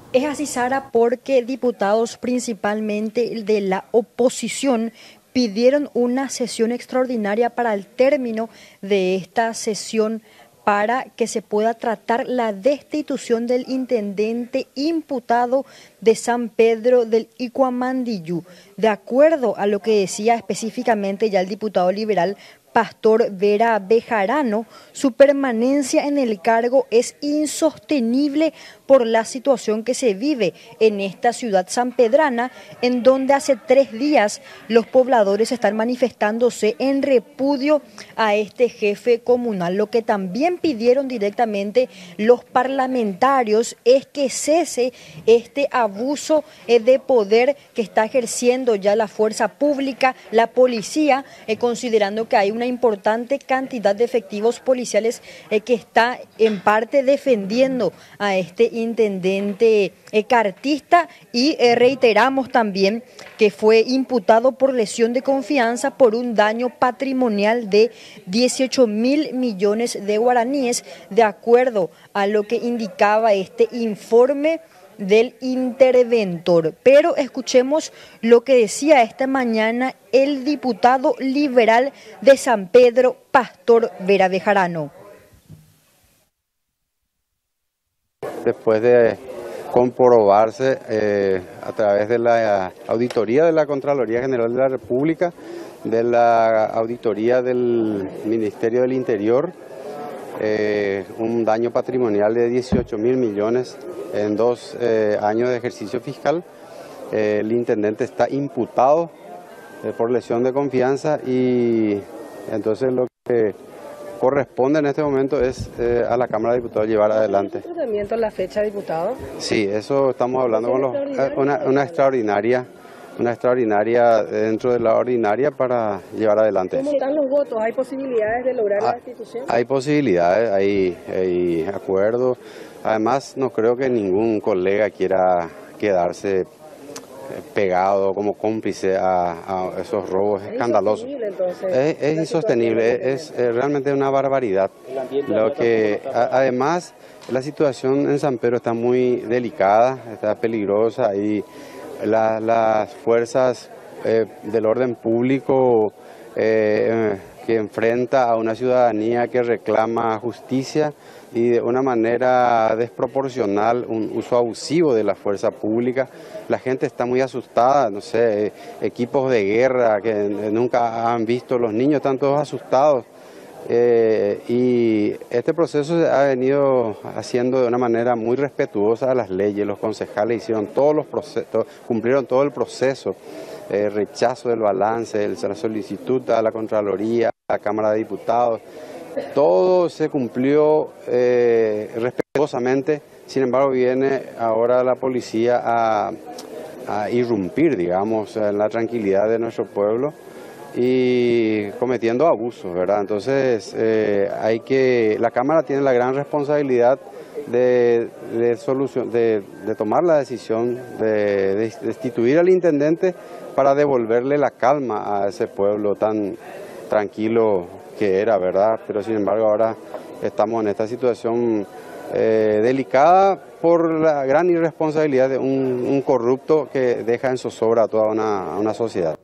Es así, Sara, porque diputados principalmente de la oposición pidieron una sesión extraordinaria para el término de esta sesión para que se pueda tratar la destitución del intendente imputado de San Pedro del Icuamandiyú. De acuerdo a lo que decía específicamente ya el diputado liberal Pastor Vera Bejarano, su permanencia en el cargo es insostenible por la situación que se vive en esta ciudad sanpedrana, en donde hace 3 días los pobladores están manifestándose en repudio a este jefe comunal. Lo que también pidieron directamente los parlamentarios es que cese este abuso de poder que está ejerciendo ya la fuerza pública, la policía, considerando que hay una importante cantidad de efectivos policiales que está en parte defendiendo a este intendente cartista, y reiteramos también que fue imputado por lesión de confianza por un daño patrimonial de 18.000 millones de guaraníes, de acuerdo a lo que indicaba este informe del interventor. Pero escuchemos lo que decía esta mañana el diputado liberal de San Pedro, Pastor Vera Bejarano. Después de comprobarse a través de la auditoría de la Contraloría General de la República, de la auditoría del Ministerio del Interior, un daño patrimonial de 18.000 millones en 2 años de ejercicio fiscal. El intendente está imputado por lesión de confianza, y entonces lo que corresponde en este momento es a la Cámara de Diputados llevar adelante. ¿Tiene tratamiento en la fecha, diputado? Sí, eso estamos hablando con una extraordinaria dentro de la ordinaria para llevar adelante. ¿Cómo están los votos? ¿Hay posibilidades de lograr la destitución? Hay posibilidades, hay acuerdos. Además, no creo que ningún colega quiera quedarse pegado como cómplice a esos robos escandalosos. Es insostenible, es realmente una barbaridad. Además, la situación en San Pedro está muy delicada, está peligrosa, y las fuerzas del orden público que enfrenta a una ciudadanía que reclama justicia, y de una manera desproporcional, un uso abusivo de la fuerza pública. La gente está muy asustada, no sé, equipos de guerra que nunca han visto, los niños están todos asustados. Y este proceso se ha venido haciendo de una manera muy respetuosa a las leyes. Los concejales hicieron todos los procesos, cumplieron todo el proceso, rechazo del balance, la solicitud a la Contraloría, a la Cámara de Diputados. Todo se cumplió respetuosamente. Sin embargo, viene ahora la policía a irrumpir, digamos, en la tranquilidad de nuestro pueblo y cometiendo abusos, ¿verdad? Entonces, la Cámara tiene la gran responsabilidad de tomar la decisión de destituir al intendente para devolverle la calma a ese pueblo tan tranquilo que era, ¿verdad? Pero sin embargo ahora estamos en esta situación delicada por la gran irresponsabilidad de un corrupto que deja en zozobra a toda una sociedad.